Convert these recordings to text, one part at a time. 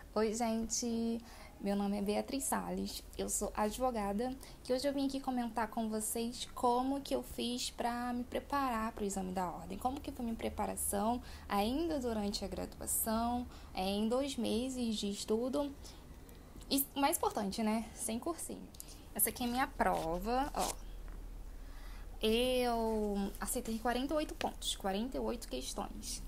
Oi, gente. Meu nome é Beatriz Salles. Eu sou advogada e hoje eu vim aqui comentar com vocês como que eu fiz para me preparar para o exame da ordem. Como que foi minha preparação ainda durante a graduação, em 2 meses de estudo. E o mais importante, né? Sem cursinho. Essa aqui é minha prova, ó. Eu aceitei 48 pontos, 48 questões.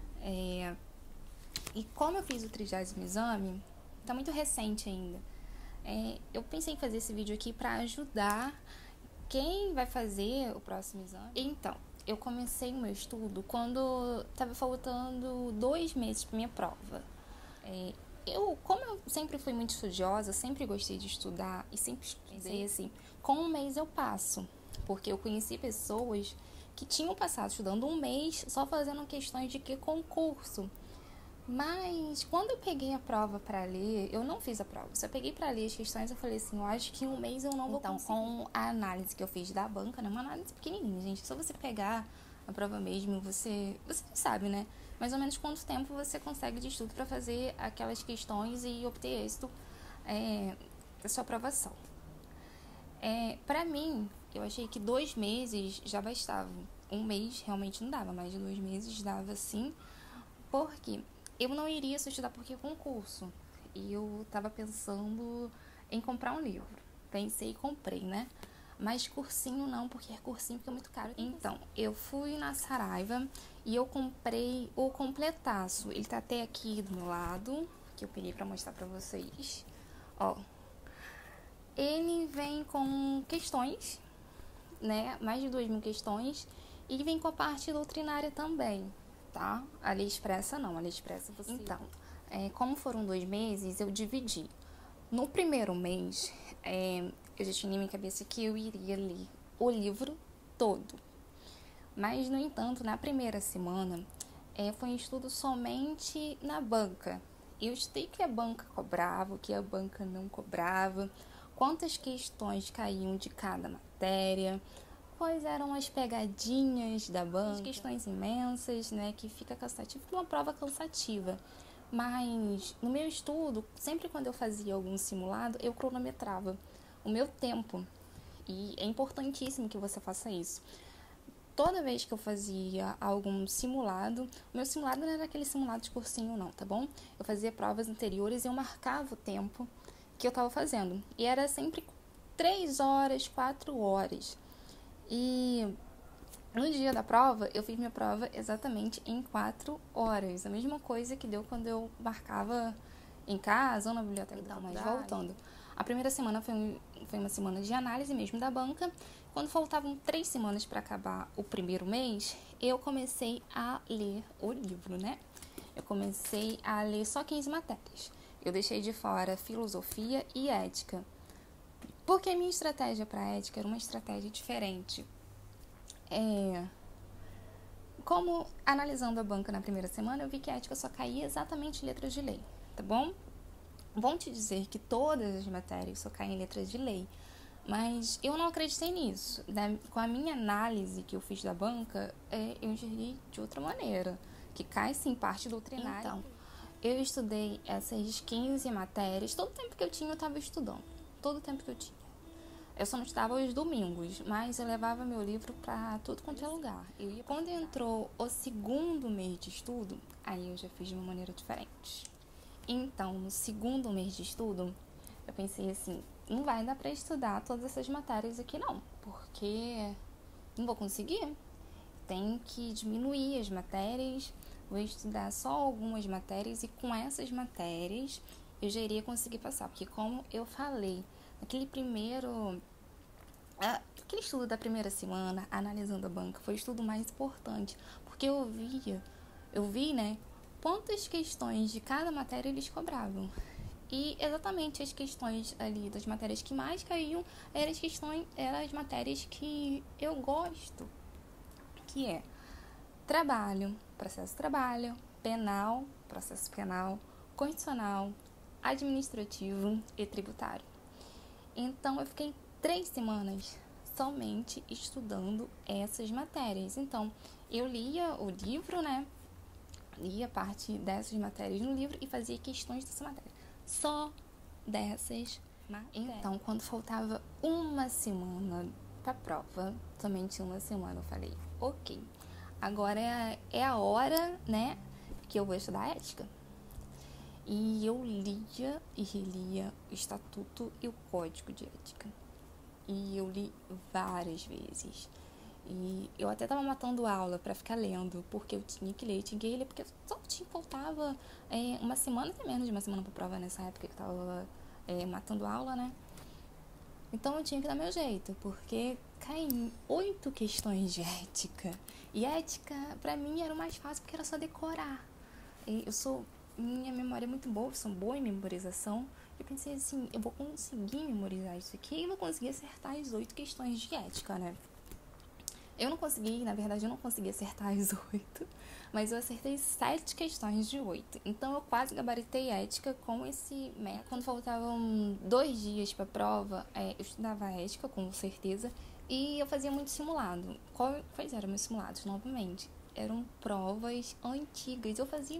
E como eu fiz o 30º exame, tá muito recente ainda. Eu pensei em fazer esse vídeo aqui para ajudar quem vai fazer o próximo exame. Então, eu comecei o meu estudo quando estava faltando 2 meses para minha prova. Como eu sempre fui muito estudiosa, sempre gostei de estudar e sempre pensei assim, com 1 mês eu passo. Porque eu conheci pessoas que tinham passado estudando 1 mês só fazendo questões de que concurso. Mas quando eu peguei a prova para ler, eu não fiz a prova. Só peguei para ler as questões, eu falei assim, eu acho que 1 mês eu não vou conseguir. Com a análise que eu fiz da banca, né? Uma análise pequenininha, gente. Só você pegar a prova mesmo, você sabe, né? Mais ou menos quanto tempo você consegue de estudo para fazer aquelas questões e obter êxito da sua aprovação. Para mim, eu achei que 2 meses já bastava. 1 mês realmente não dava, mas 2 meses dava sim. Porque eu não iria só estudar porque é concurso. E eu tava pensando em comprar um livro. Pensei e comprei, né? Mas cursinho não, porque cursinho fica muito caro. Então, eu fui na Saraiva e eu comprei o completaço. Ele tá até aqui do meu lado, que eu peguei pra mostrar pra vocês. Ó, ele vem com questões, né? Mais de 2.000 questões. E vem com a parte doutrinária também, tá? A lei expressa não, a lei expressa você... Então, como foram 2 meses, eu dividi. No primeiro mês, eu já tinha na minha cabeça que eu iria ler o livro todo. Mas, no entanto, na primeira semana, foi um estudo somente na banca. Eu estudei o que a banca cobrava, o que a banca não cobrava, quantas questões caíam de cada matéria, quais eram as pegadinhas da banca, as questões imensas, né, que fica cansativo, uma prova cansativa. Mas no meu estudo, sempre quando eu fazia algum simulado, eu cronometrava o meu tempo. E é importantíssimo que você faça isso. Toda vez que eu fazia algum simulado, o meu simulado não era aquele simulado de cursinho não, tá bom? Eu fazia provas anteriores e eu marcava o tempo que eu estava fazendo. E era sempre 3 horas, 4 horas. E no dia da prova, eu fiz minha prova exatamente em 4 horas. A mesma coisa que deu quando eu marcava em casa ou na biblioteca da faculdade. Mas voltando, a primeira semana foi uma semana de análise mesmo da banca. Quando faltavam 3 semanas para acabar o primeiro mês, eu comecei a ler o livro, né? Eu comecei a ler só 15 matérias. Eu deixei de fora filosofia e ética. Porque a minha estratégia para ética era uma estratégia diferente. Como analisando a banca na primeira semana, eu vi que a ética só caía exatamente em letras de lei, tá bom? Vão te dizer que todas as matérias só caem em letras de lei, mas eu não acreditei nisso. Com a minha análise que eu fiz da banca, eu enxerguei de outra maneira, que cai sim parte doutrinária. Então, eu estudei essas 15 matérias, todo o tempo que eu tinha eu estava estudando, todo o tempo que eu tinha. Eu só não estudava aos domingos, mas eu levava meu livro para tudo quanto é lugar. Quando entrou o segundo mês de estudo, aí eu já fiz de uma maneira diferente. Então, no segundo mês de estudo, eu pensei assim, não vai dar para estudar todas essas matérias aqui não, porque não vou conseguir. Tem que diminuir as matérias, vou estudar só algumas matérias e com essas matérias eu já iria conseguir passar. Porque como eu falei, aquele estudo da primeira semana, analisando a banca, foi o estudo mais importante, porque eu vi, né, quantas questões de cada matéria eles cobravam. E exatamente as questões ali das matérias que mais caíam eram as matérias que eu gosto, que é trabalho, processo trabalho, penal, processo penal, constitucional, administrativo e tributário. Então, eu fiquei 3 semanas somente estudando essas matérias. Então, eu lia o livro, né, lia parte dessas matérias no livro e fazia questões dessa matéria. Só dessas matérias. Então, quando faltava uma semana pra prova, somente uma semana, eu falei, ok, agora é a hora, né, que eu vou estudar ética. E eu lia e relia o Estatuto e o Código de Ética. E eu li várias vezes. E eu até tava matando aula pra ficar lendo, porque eu tinha que ler, porque só faltava uma semana, até menos de uma semana pra prova nessa época que eu tava matando aula, né? Então eu tinha que dar meu jeito, porque caí 8 questões de ética. E ética, pra mim, era o mais fácil, porque era só decorar. Minha memória é muito boa, eu sou boa em memorização. Eu pensei assim, eu vou conseguir memorizar isso aqui e vou conseguir acertar as 8 questões de ética, né? Eu não consegui acertar as 8, mas eu acertei 7 questões de 8. Então eu quase gabaritei ética com esse método. Quando faltavam 2 dias pra prova, eu estudava ética, com certeza, e eu fazia muito simulado. Quais eram meus simulados, novamente? Eram provas antigas. Eu fazia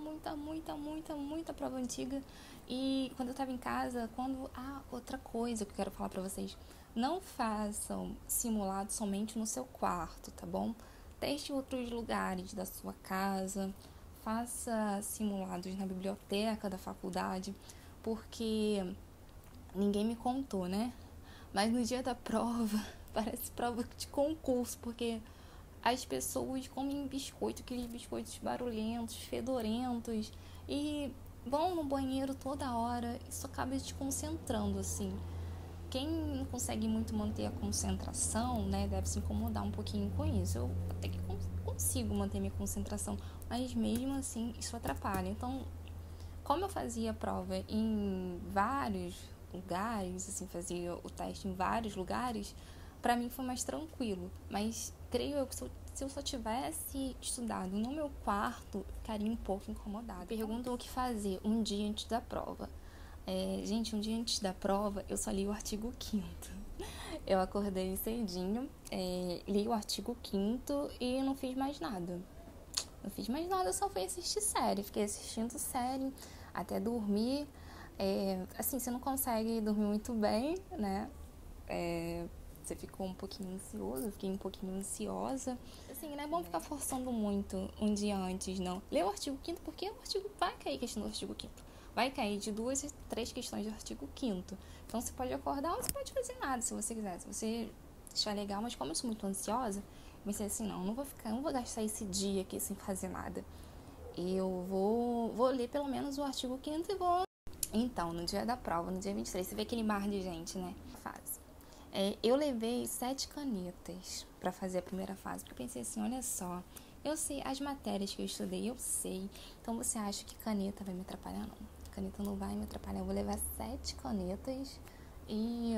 muita prova antiga. E quando eu tava em casa, outra coisa que eu quero falar pra vocês. Não façam simulado somente no seu quarto, tá bom? Teste outros lugares da sua casa. Faça simulados na biblioteca da faculdade, porque ninguém me contou, né? Mas no dia da prova, parece prova de concurso, porque as pessoas comem biscoito, aqueles biscoitos barulhentos, fedorentos, e vão no banheiro toda hora. Isso acaba te concentrando, assim. Quem não consegue muito manter a concentração, né, deve se incomodar um pouquinho com isso. Eu até que consigo manter minha concentração, mas mesmo assim isso atrapalha. Então, como eu fazia a prova em vários lugares, assim, fazia o teste em vários lugares, pra mim foi mais tranquilo. Mas creio eu que se eu só tivesse estudado no meu quarto, ficaria um pouco incomodada. Perguntam o que fazer um dia antes da prova. Gente, um dia antes da prova, eu só li o artigo 5º. Eu acordei cedinho, li o artigo 5º e não fiz mais nada. Eu só fui assistir série. Fiquei assistindo série até dormir. Assim, você não consegue dormir muito bem, né? Você ficou um pouquinho ansioso, eu fiquei um pouquinho ansiosa. Assim, não é bom ficar forçando muito um dia antes, não. Lê o artigo 5º, porque o artigo vai cair questão do artigo 5º. Vai cair de 2 a 3 questões do artigo 5º. Então, você pode acordar ou você pode fazer nada, se você quiser. Se você achar legal, mas como eu sou muito ansiosa, eu pensei assim, não vou gastar esse dia aqui sem fazer nada. Eu vou ler pelo menos o artigo 5º e vou... Então, no dia da prova, no dia 23, você vê aquele mar de gente, né? Fase. Eu levei 7 canetas pra fazer a primeira fase, porque eu pensei assim, olha só, eu sei as matérias que eu estudei, eu sei. Então, você acha que caneta vai me atrapalhar? Não. Caneta não vai me atrapalhar. Eu vou levar 7 canetas e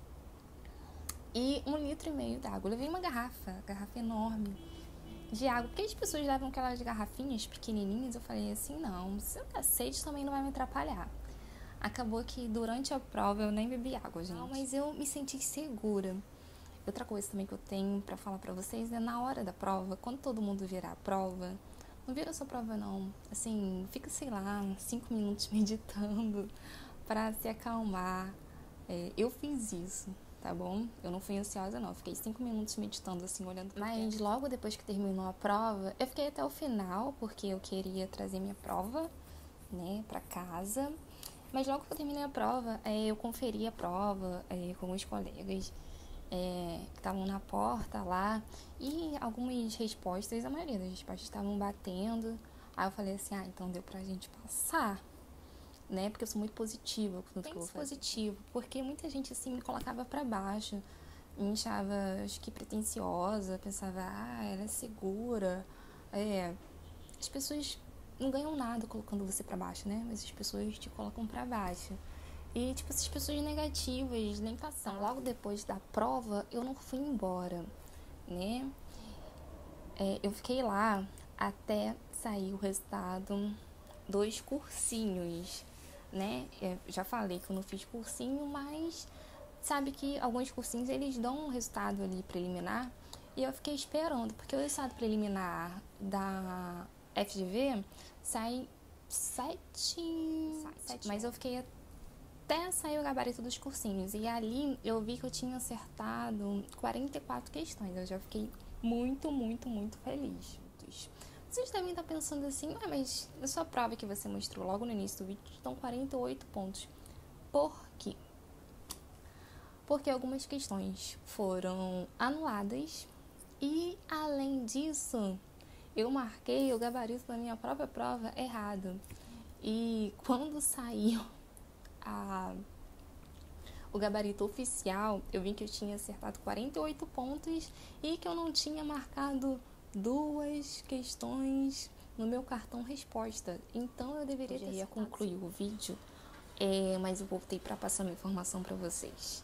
1,5 litro d'água. Eu levei uma garrafa enorme de água, porque as pessoas levam aquelas garrafinhas pequenininhas. Eu falei assim, não, se eu der sede também não vai me atrapalhar. Acabou que durante a prova eu nem bebi água, gente. Não, mas eu me senti segura. Outra coisa também que eu tenho pra falar pra vocês é na hora da prova, quando todo mundo virar a prova, não vira sua prova não, assim, fica, sei lá, 5 minutos meditando pra se acalmar. Eu fiz isso, tá bom? Eu não fui ansiosa não, fiquei 5 minutos meditando, assim, olhando pro teto. Mas logo depois que terminou a prova, eu fiquei até o final, porque eu queria trazer minha prova, né, pra casa. Mas logo que eu terminei a prova, eu conferi a prova com os colegas que estavam na porta lá, e algumas respostas, a maioria das respostas estavam batendo. Aí eu falei assim, então deu pra gente passar, né? Porque eu sou muito positiva com tudo que eu vou fazer. Positivo, porque muita gente assim me colocava pra baixo, me achava, acho que pretensiosa, pensava, ela é segura. As pessoas não ganham nada colocando você pra baixo, né? Mas as pessoas te colocam pra baixo. E, tipo, essas pessoas negativas, nem passam. Logo depois da prova, eu não fui embora, né? Eu fiquei lá até sair o resultado dos cursinhos, né? Eu já falei que eu não fiz cursinho, mas sabe que alguns cursinhos, eles dão um resultado ali preliminar. E eu fiquei esperando, porque o resultado preliminar da FGV, sai 7, mas eu fiquei até sair o gabarito dos cursinhos. E ali eu vi que eu tinha acertado 44 questões. Eu já fiquei muito, muito, muito feliz. Vocês devem estar pensando assim, mas na sua prova que você mostrou logo no início do vídeo estão 48 pontos. Por quê? Porque algumas questões foram anuladas e, além disso, eu marquei o gabarito da minha própria prova errado. E quando saiu o gabarito oficial, eu vi que eu tinha acertado 48 pontos e que eu não tinha marcado 2 questões no meu cartão resposta. Então eu deveria ter concluído o vídeo, mas eu voltei para passar uma informação para vocês.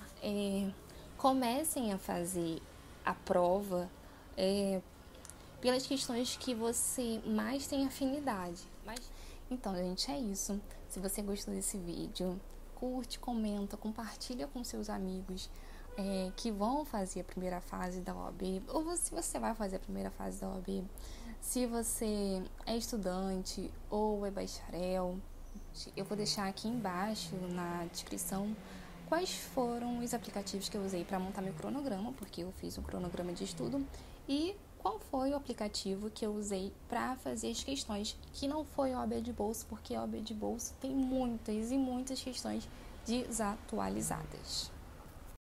Comecem a fazer a prova pelas questões que você mais tem afinidade. Então, gente, é isso. Se você gostou desse vídeo, curte, comenta, compartilha com seus amigos que vão fazer a primeira fase da OAB, ou se você vai fazer a primeira fase da OAB, se você é estudante ou é bacharel. Eu vou deixar aqui embaixo na descrição quais foram os aplicativos que eu usei para montar meu cronograma, porque eu fiz um cronograma de estudo, e qual foi o aplicativo que eu usei para fazer as questões, que não foi a OAB de bolso, porque a OAB de bolso tem muitas e muitas questões desatualizadas.